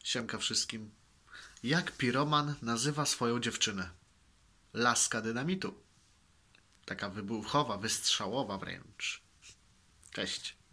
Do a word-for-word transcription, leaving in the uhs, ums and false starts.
Siemka wszystkim. Jak piroman nazywa swoją dziewczynę? Laska dynamitu. Taka wybuchowa, wystrzałowa wręcz. Cześć.